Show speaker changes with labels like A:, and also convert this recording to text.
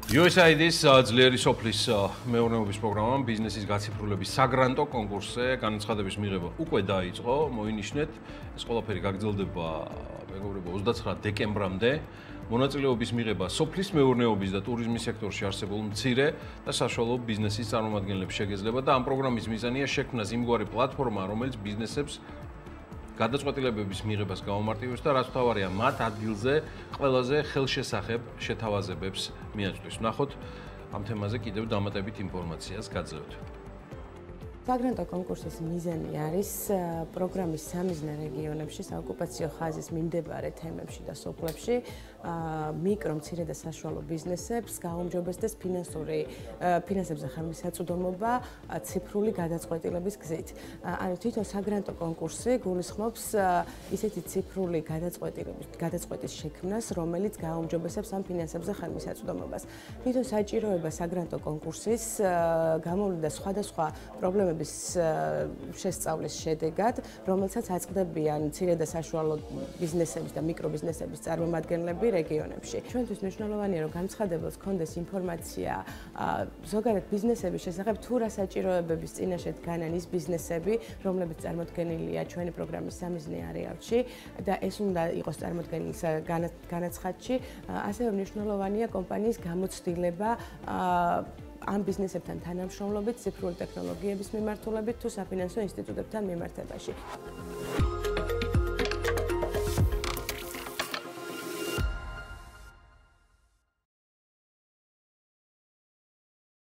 A: USAID-ის ძლიერი სოფლის მეურნეობის პროგრამამ ბიზნესის გაციფრულების საგრანტო კონკურსზე განაცხადების მიღება უკვე დაიწყო. მოინიშნეთ, ეს ყველაფერი გაგრძელდება მეგობრებო 29 დეკემბრამდე. მონაწილეობის მიღება სოფლის მეურნეობის და ტურიზმის სექტორში არსებულ მცირე და საშუალო ბიზნესის წარმომადგენლებს შეგეძლება და ამ პროგრამის მიზანია შექმნას იმგვარი პლატფორმა, რომელიც ბიზნესებს გადაწყვეტილებების მიღებას გაუმარტივებს და რაც თავარია მათ ადგილზე ყველაზე ხელშესახებ შეთავაზებებს მიაწვდის. ვნახოთ ამ თემაზე კიდევ დამატებით ინფორმაციას გაძლევთ.
B: საგრანტო კონკურსის მიზანი არის პროგრამის სამიზნე რეგიონებში, საოკუპაციო ხაზის მიმდებარე თემებში და სოფლებში მიკრო, მცირე და საშუალო ბიზნესებს გაუმჯობესდეს ფინანსებზე ხელმისაწვდომობა ციფრული გადაწყვეტილების გზით. ანუ თვითონ საგრანტო კონკურსი გულისხმობს ისეთი ციფრული გადაწყვეტის შექმნას, რომელიც გაუმჯობესებს ამ ფინანსებზე ხელმისაწვდომობას. თვითონ საჭიროება საგრანტო კონკურსის გამოვლინდა სხვადასხვა პრობლემების შესწავლის შედეგად, რომელსაც აწყდებიან მცირე და საშუალო ბიზნესების და მიკრობიზნესების წარმომადგენლები რეგიონებში. ჩვენთვის მნიშვნელოვანია, რომ განცხადებელს ჰქონდეს ინფორმაცია ზოგადად ბიზნესების შესახებ, თუ რა საჭიროებების წინაშე დგანან ის ბიზნესები, რომლებიც წარმოდგენილია ჩვენი პროგრამის სამიზნე არეალში და ეს უნდა იყოს წარმოდგენილი განაცხადში. ასევე მნიშვნელოვანია კომპანიის გამოცდილება ამ ბიზნესებთან თანამშრომლობით, ციფრული ტექნოლოგიების მიმართულებით თუ საფინანსო ინსტიტუტებთან მიმართებაში.